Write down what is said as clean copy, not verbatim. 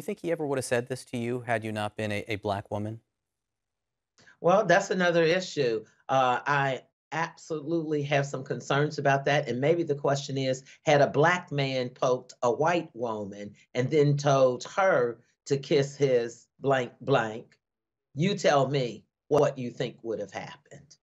think he ever would have said this to you had you not been a black woman? Well, that's another issue. I absolutely have some concerns about that. And maybe the question is, had a black man poked a white woman and then told her to kiss his blank blank, you tell me what you think would have happened.